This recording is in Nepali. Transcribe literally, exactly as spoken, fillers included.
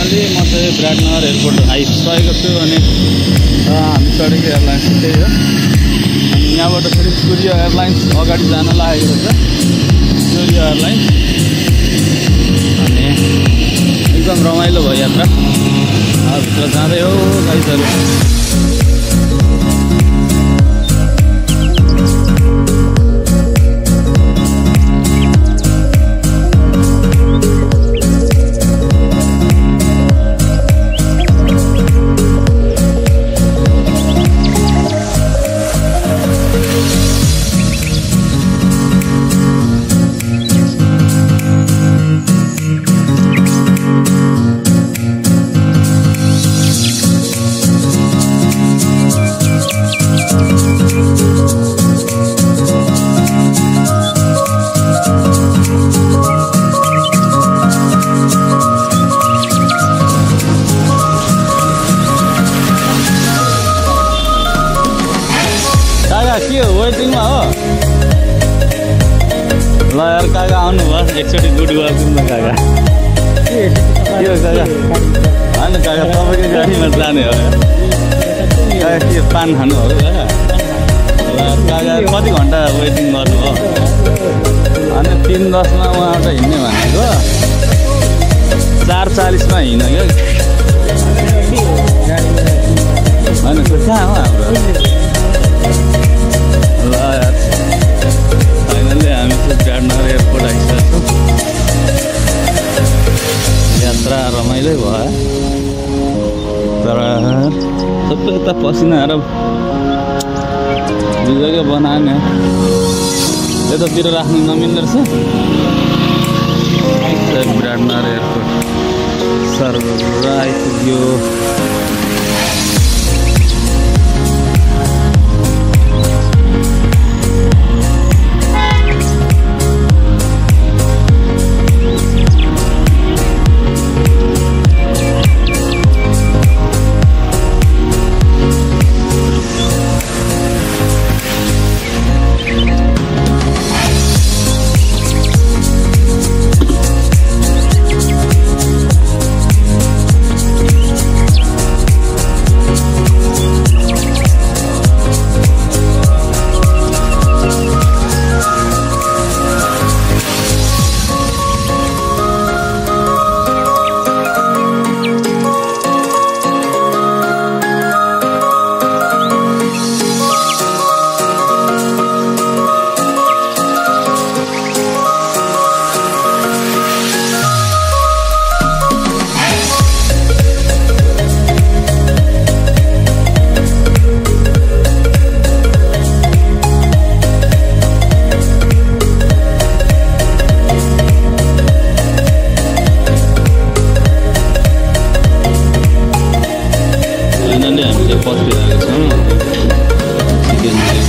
मनाली म चाहिँ विराटनगर एयरपोर्ट आइसकेको छु अनि हामी चढेको एयरलाइन्स त्यही हो। अनि यहाँबाट फेरि सूर्य एयरलाइन्स अगाडि जान लागेको छ, सूर्य एयरलाइन्स। अनि एकदम रमाइलो भयो यात्रा। भित्र जाँदै हो गाइजहरू। के हो वेटिङमा हो? ल यार काका आउनुभयो, एकचोटि गुड वेलकम काका। के हो काका? होइन काका तपाईँको गाडीमा जाने हो काका। के पान खानु हो काका? काका कति घन्टा वेटिङ गर्नु हो? अनि तिन दसमा उहाँबाट हिँड्ने भनेको चार चालिसमा हिँड्यो क्या। होइन कहाँ हो हाम्रो? ल यार फाइनली हामी चाहिँ विराटनगर एयरपोर्ट आइसकेको छौँ। यात्रा रमाइलो भयो तर सबै यता पसिना आएर बिजोकै बनाने यतातिर राख्नु नमिल्दो रहेछ। विराटनगर एयरपोर्ट सर आइपुग्यो। हामीले पत्रिरहेको छौँ।